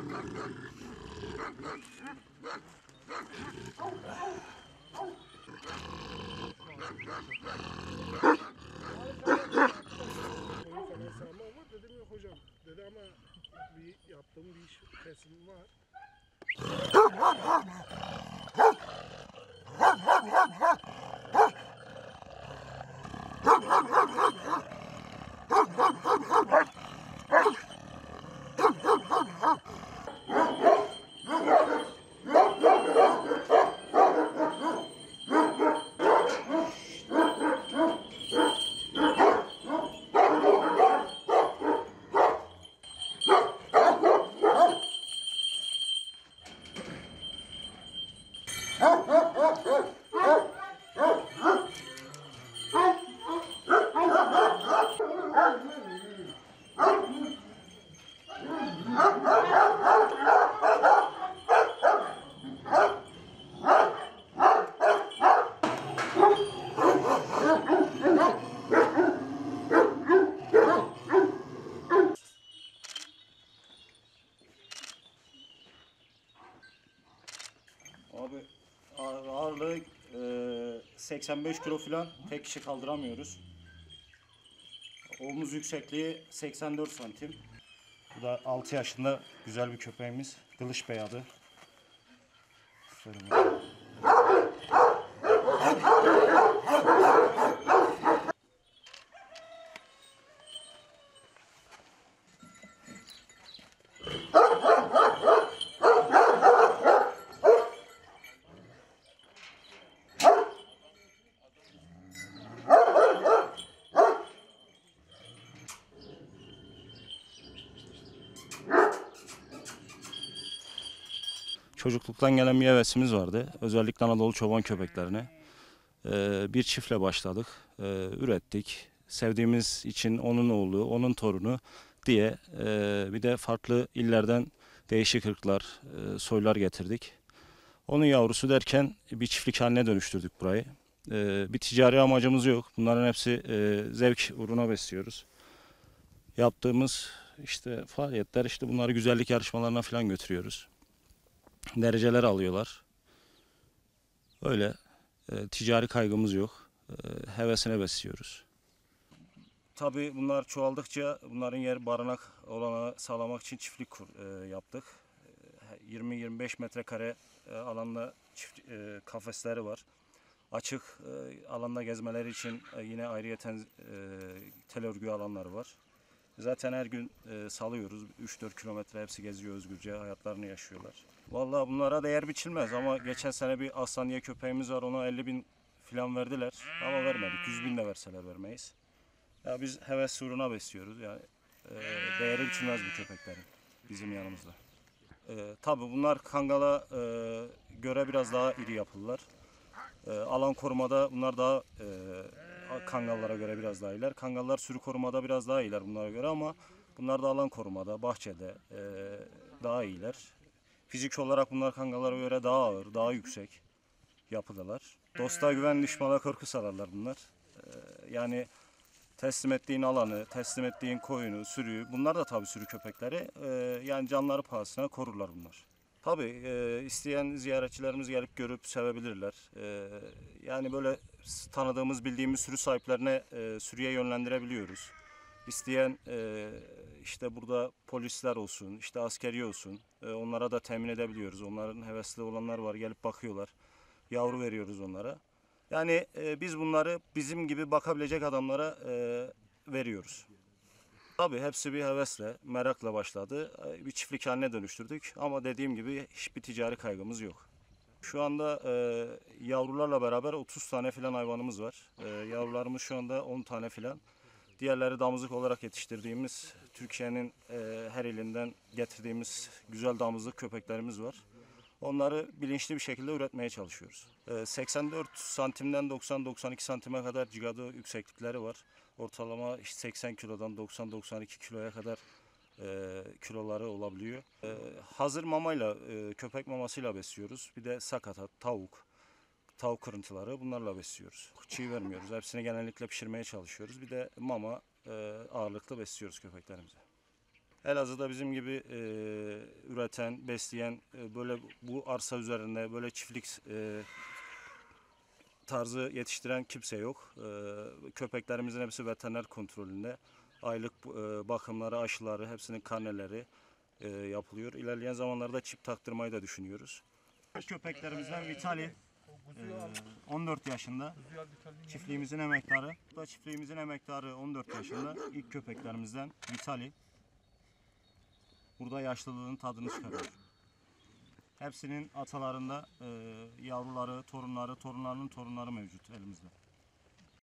Dedim yok hocam. Dedi ama yaptığım bir iş kesim var. Abi ağırlığı 85 kilo falan, tek kişi kaldıramıyoruz. Omuz yüksekliği 84 santim. Bu da 6 yaşında güzel bir köpeğimiz. Kılıç Bey adı. Çocukluktan gelen bir hevesimiz vardı. Özellikle Anadolu çoban köpeklerine. Bir çiftle başladık. Ürettik. Sevdiğimiz için onun oğlu, onun torunu diye bir de farklı illerden değişik ırklar, soylar getirdik. Onun yavrusu derken bir çiftlik haline dönüştürdük burayı. Bir ticari amacımız yok. Bunların hepsi zevk uğruna besliyoruz. Yaptığımız işte faaliyetler, işte bunları güzellik yarışmalarına falan götürüyoruz. Dereceler alıyorlar. Öyle ticari kaygımız yok. Hevesine besliyoruz. Tabii bunlar çoğaldıkça bunların yer barınak olanağı sağlamak için çiftlik yaptık. 20-25 metrekare alanda kafesleri var. Açık alanda gezmeleri için yine ayrıyeten tel örgü alanları var. Zaten her gün salıyoruz. 3-4 kilometre hepsi geziyor özgürce, hayatlarını yaşıyorlar. Vallahi bunlara değer biçilmez ama geçen sene bir aslan diye köpeğimiz var, ona 50.000 falan verdiler ama vermedik. 100.000 de verseler vermeyiz. Ya biz heves uğruna besliyoruz. Yani değeri biçilmez bu köpeklerin bizim yanımızda. Tabii bunlar Kangal'a göre biraz daha iri yapılılar. Alan korumada bunlar daha Kangallara göre biraz daha iyiler. Kangallar sürü korumada biraz daha iyiler bunlara göre ama bunlar da alan korumada, bahçede daha iyiler. Fizik olarak bunlar Kangallara göre daha ağır, daha yüksek yapıdalar. Dosta güven, düşmana korku salarlar bunlar. Yani teslim ettiğin alanı, teslim ettiğin koyunu, sürüyü, bunlar da tabii sürü köpekleri. Yani canları pahasına korurlar bunlar. Tabii isteyen ziyaretçilerimiz gelip görüp sevebilirler. Yani böyle tanıdığımız, bildiğimiz sürü sahiplerine sürüye yönlendirebiliyoruz. İsteyen işte burada polisler olsun, işte askeri olsun, onlara da temin edebiliyoruz. Onların hevesli olanlar var, gelip bakıyorlar. Yavru veriyoruz onlara. Yani biz bunları bizim gibi bakabilecek adamlara veriyoruz. Tabii hepsi bir hevesle, merakla başladı. Bir çiftlik haline dönüştürdük ama dediğim gibi hiçbir ticari kaygımız yok. Şu anda yavrularla beraber 30 tane filan hayvanımız var. Yavrularımız şu anda 10 tane filan. Diğerleri damızlık olarak yetiştirdiğimiz, Türkiye'nin her ilinden getirdiğimiz güzel damızlık köpeklerimiz var. Onları bilinçli bir şekilde üretmeye çalışıyoruz. 84 santimden 90-92 santime kadar cigado yükseklikleri var. Ortalama işte 80 kilodan 90-92 kiloya kadar kiloları olabiliyor. Hazır mamayla, köpek mamasıyla besliyoruz. Bir de sakatat, tavuk kırıntıları, bunlarla besliyoruz. Çiğ vermiyoruz. Hepsini genellikle pişirmeye çalışıyoruz. Bir de mama ağırlıklı besliyoruz köpeklerimize. Elazığ'da bizim gibi üreten, besleyen, böyle bu arsa üzerinde böyle çiftlik tarzı yetiştiren kimse yok. Köpeklerimizin hepsi veteriner kontrolünde. Aylık bakımları, aşıları, hepsinin karneleri yapılıyor. İlerleyen zamanlarda çip taktırmayı da düşünüyoruz. Köpeklerimizden Vitali 14 yaşında. Çiftliğimizin emektarı. Bu da çiftliğimizin emektarı 14 yaşında. İlk köpeklerimizden Vitali. Burada yaşlılığın tadını çıkarıyor. Hepsinin atalarında yavruları, torunları, torunlarının torunları mevcut elimizde.